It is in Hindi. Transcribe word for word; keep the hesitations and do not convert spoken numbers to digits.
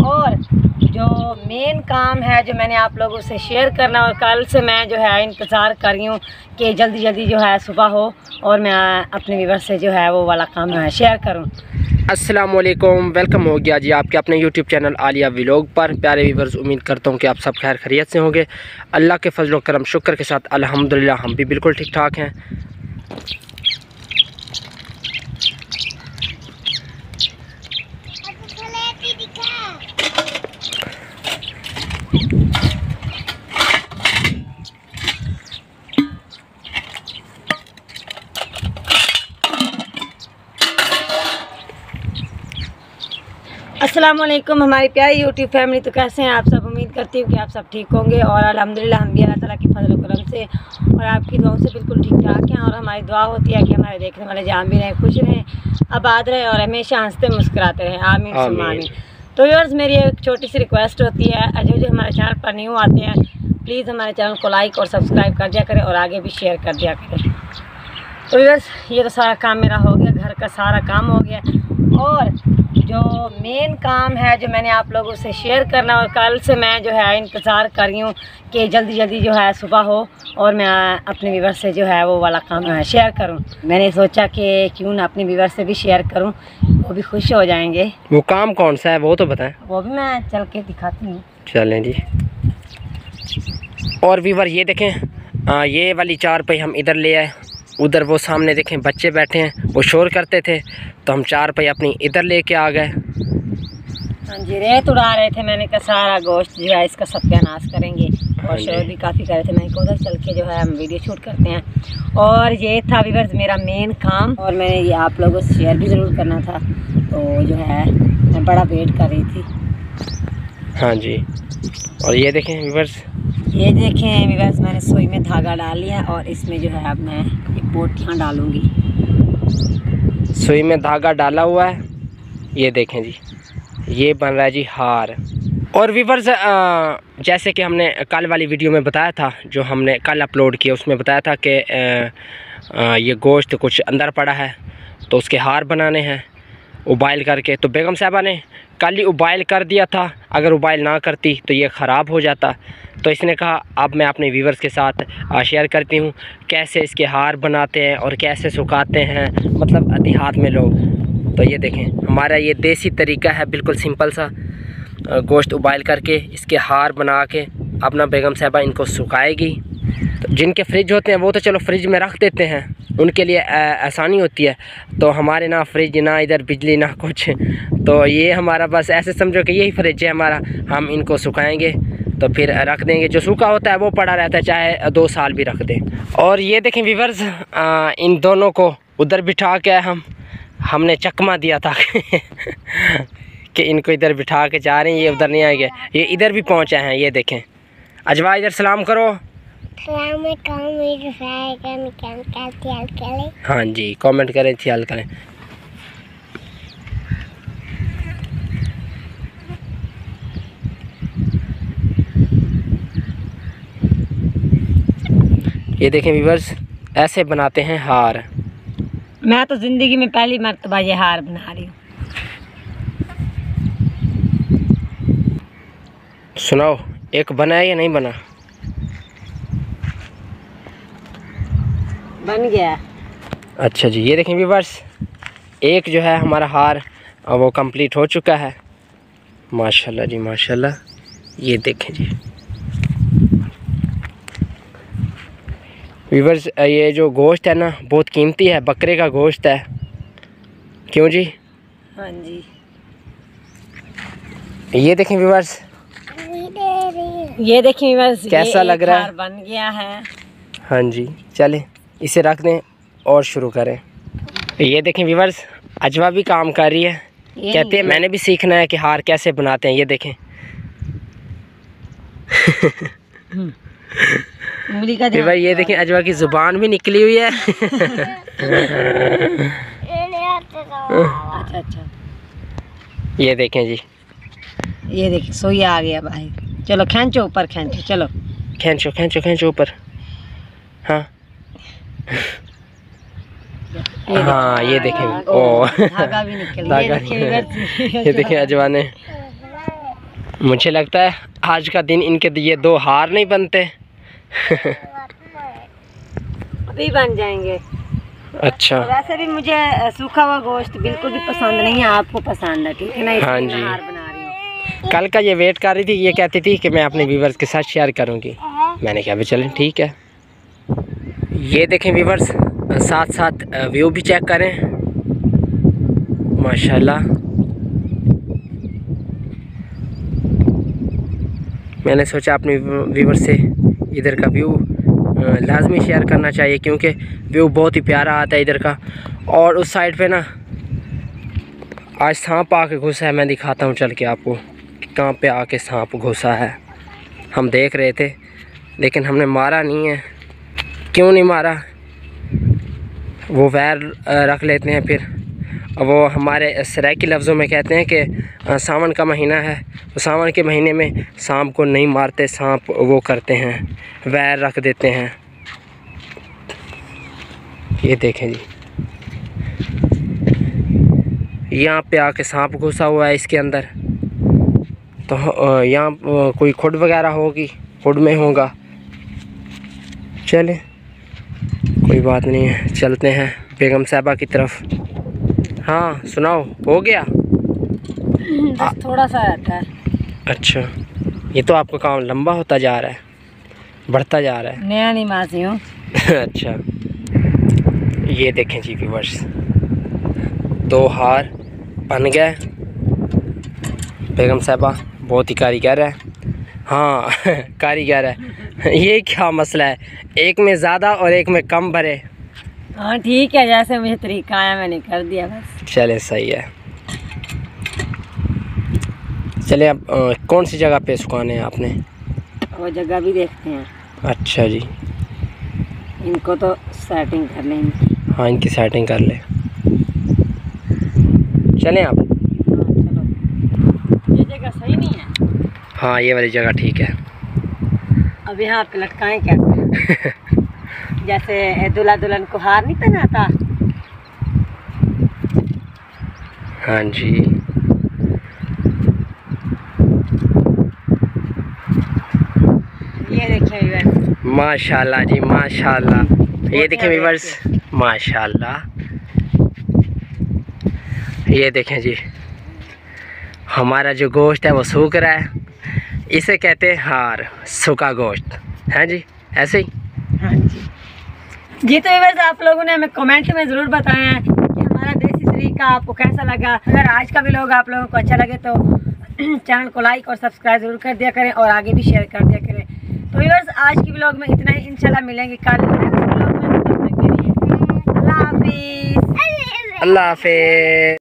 और जो मेन काम है जो मैंने आप लोगों से शेयर करना, और कल से मैं जो है इंतज़ार कर रही हूँ कि जल्दी जल्दी जो है सुबह हो और मैं अपने व्यूअर से जो है वो वाला काम है शेयर करूँ। अस्सलाम वालेकुम, वेलकम हो गया जी आपके अपने यूट्यूब चैनल आलिया व्लॉग पर। प्यारे व्यूअर्स, उम्मीद करता हूँ कि आप सब खैर खैरियत से होंगे। अल्लाह के फजल करम शुक्र के साथ अल्हम्दुलिल्लाह हम भी बिल्कुल ठीक ठाक हैं। अस्सलाम वालेकुम हमारी प्यारी यूट्यूब फैमिली। तो कैसे हैं आप सब? उम्मीद करती हूँ कि आप सब ठीक होंगे और अल्हम्दुलिल्लाह हम भी अल्लाह ताला की फजल करम से और आपकी दुआओं से बिल्कुल ठीक ठाक हैं। और हमारी दुआ होती है कि हमारे देखने वाले जान भी रहें, खुश रहें, आबाद रहें और हमेशा हंसते मुस्कुराते रहें। आमीन सुम्मा आमीन। तो व्यूअर्स, मेरी एक छोटी सी रिक्वेस्ट होती है, जो जो हमारे चैनल पर न्यू आते हैं प्लीज़ हमारे चैनल को लाइक और सब्सक्राइब कर दिया करें और आगे भी शेयर कर दिया करें। तो व्यूअर्स, ये तो सारा काम मेरा हो गया, घर का सारा काम हो गया। और जो मेन काम है जो मैंने आप लोगों से शेयर करना, और कल से मैं जो है इंतज़ार कर रही हूँ कि जल्दी जल्दी जो है सुबह हो और मैं अपने व्यूअर से जो है वो वाला काम है शेयर करूँ। मैंने सोचा कि क्यों ना अपने व्यूअर से भी शेयर करूँ, वो भी खुश हो जाएंगे। वो काम कौन सा है वो तो बताएं। वो भी मैं चल के दिखाती हूँ। चलें जी। और व्यूअर ये देखें, आ, ये वाली चार पे हम इधर ले आए, उधर वो सामने देखें बच्चे बैठे हैं, वो शोर करते थे तो हम चार पे अपनी इधर लेके आ गए। हाँ जी, रेत उड़ा रहे थे, मैंने कहा सारा गोश्त जो है इसका सत्यानाश करेंगे और शोर भी काफ़ी कर रहे थे। मैंने कहा उधर चल के जो है हम वीडियो शूट करते हैं। और ये था व्यूअर्स मेरा मेन काम, और मैंने ये आप लोगों से शेयर भी ज़रूर करना था, तो जो है मैं बड़ा वेट कर रही थी। हाँ जी। और ये देखें व्यूअर्स, ये देखें व्यूअर्स, मैंने सुई में धागा डाल लिया और इसमें जो है अब मैं एक पोटियाँ डालूँगी। सुई में धागा डाला हुआ है, ये देखें जी, ये बन रहा है जी हार। और व्यूअर्स, जैसे कि हमने कल वाली वीडियो में बताया था, जो हमने कल अपलोड किया, उसमें बताया था कि ये गोश्त कुछ अंदर पड़ा है तो उसके हार बनाने हैं उबाइल करके। तो बेगम साहबा ने कल ही उबाइल कर दिया था, अगर उबाइल ना करती तो ये ख़राब हो जाता। तो इसने कहा अब मैं अपने व्यूअर्स के साथ शेयर करती हूँ कैसे इसके हार बनाते हैं और कैसे सुखाते हैं, मतलब देहात में लोग। तो ये देखें हमारा ये देसी तरीका है, बिल्कुल सिंपल सा, गोश्त उबाइल करके इसके हार बना के अपना बेगम साहबा इनको सुखाएगी। तो जिनके फ्रिज होते हैं वो तो चलो फ्रिज में रख देते हैं, उनके लिए आसानी होती है। तो हमारे ना फ्रिज, ना इधर बिजली, ना कुछ, तो ये हमारा बस ऐसे समझो कि यही फ्रिज है हमारा, हम इनको सुखाएंगे तो फिर रख देंगे। जो सूखा होता है वो पड़ा रहता है, चाहे दो साल भी रख दें। और ये देखें व्यूअर्स, इन दोनों को उधर बिठा के हम हमने चकमा दिया था कि इनको इधर बिठा के जा रहे हैं, ये उधर नहीं आएंगे, ये इधर भी पहुंचे हैं। ये देखें, अजवा इधर सलाम करो। हाँ जी, कमेंट करें, ख्याल करें। ये देखें व्यूअर्स, ऐसे बनाते हैं हार। मैं तो ज़िंदगी में पहली मर्तबा ये हार बना रही हूँ। सुनाओ, एक बना है या नहीं बना? बन गया। अच्छा जी। ये देखें व्यूअर्स, एक जो है हमारा हार वो कंप्लीट हो चुका है, माशाल्लाह जी माशाल्लाह। ये देखें जी व्यूअर्स, ये जो गोश्त है ना बहुत कीमती है, बकरे का गोश्त है, क्यों जी? हाँ जी। ये देखें व्यूअर्स, ये देखें व्यूअर्स, कैसा लग रहा है? बन गया है। हाँ जी, चलें इसे रख दें और शुरू करें। ये देखें व्यूअर्स, अजवा भी काम कर रही है, कहते हैं मैंने भी सीखना है कि हार कैसे बनाते हैं। ये देखें उंगली का भाई, ये देखें अजवा की जुबान भी निकली हुई है। अच्छा अच्छा। ये देखें जी, ये देखें सोई आ गया भाई। चलो खींचो ऊपर, खींचो, चलो खींचो खींचो खींचो ऊपर। हाँ हाँ, ये देखें, ओ धागा भी निकल गया। ये देखें ये देखें अजवा ने मुझे लगता है आज का दिन इनके ये दो हार नहीं बनते। अभी बन जाएंगे। अच्छा, वैसे भी मुझे सूखा हुआ गोश्त बिल्कुल भी पसंद नहीं है, आपको पसंद है, ठीक है ना, हाँ इसलिए जी। मैं हार बना रही हूँ। कल का ये वेट कर रही थी, ये कहती थी कि मैं अपने व्यूवर्स के साथ शेयर करूँगी। मैंने कहा भी चलें ठीक है। ये देखें व्यूवर्स, साथ साथ व्यू भी चेक करें, माशाल्लाह। मैंने सोचा अपने व्यूवर से इधर का व्यू लाजमी शेयर करना चाहिए, क्योंकि व्यू बहुत ही प्यारा आता है इधर का। और उस साइड पे ना आज सांप आके घुसा है, मैं दिखाता हूँ चल के आपको कहाँ पे आके सांप घुसा है। हम देख रहे थे लेकिन हमने मारा नहीं है। क्यों नहीं मारा, वो वैर रख लेते हैं फिर। वो हमारे सराइकी लफ्ज़ों में कहते हैं कि सावन का महीना है, तो सावन के महीने में सांप को नहीं मारते, सांप वो करते हैं, वैर रख देते हैं। ये देखें जी, यहाँ पे आके सांप घुसा हुआ है इसके अंदर। तो यहाँ कोई खुड वगैरह होगी, खुड में होगा। चलें कोई बात नहीं है, चलते हैं बेगम साहबा की तरफ। हाँ सुनाओ, हो गया? बस थोड़ा सा रहता है। अच्छा, ये तो आपका काम लंबा होता जा रहा है, बढ़ता जा रहा है। नया नमाज़ी हूँ। अच्छा, ये देखें जी व्यूअर्स, दो हार बन गए। बेगम साहबा बहुत ही कारीगर है। हाँ कारीगर है। ये क्या मसला है, एक में ज़्यादा और एक में कम भरे? हाँ ठीक है, जैसे मुझे तरीका आया मैंने कर दिया बस। चले सही है। चले अब आ, कौन सी जगह पे सुखाने हैं आपने? वो जगह भी देखते हैं। अच्छा जी, इनको तो सेटिंग कर लेंगे। हाँ इनकी सेटिंग कर ले। चलें आप? ये जगह सही नहीं है। हाँ ये वाली जगह ठीक है। अब यहाँ पे लटकाएं क्या? जैसे दूल्हा दुल्हन को हार नहीं पहनाता। हाँ जी, ये देखिए व्यूअर्स, माशाल्लाह जी माशाल्लाह। ये देखें व्यूअर्स, माशाल्लाह। ये देखें जी, हमारा जो गोश्त है वो सूख रहा है, इसे कहते हैं हार, सूखा गोश्त है जी, ऐसे ही। हाँ जी जी। तो व्यूअर्स, आप लोगों ने हमें कमेंट में ज़रूर बताया है कि हमारा देसी तरीका आपको कैसा लगा। अगर आज का व्लॉग आप लोगों को अच्छा लगे तो चैनल को लाइक और सब्सक्राइब ज़रूर कर दिया करें और आगे भी शेयर कर दिया करें। तो व्यूअर्स, आज की व्लॉग में इतना ही। इंशाल्लाह मिलेंगे कल नेक्स्ट व्लॉग में। तब तक के लिए अल्लाह हाफिज़। अल्लाह हाफिज़।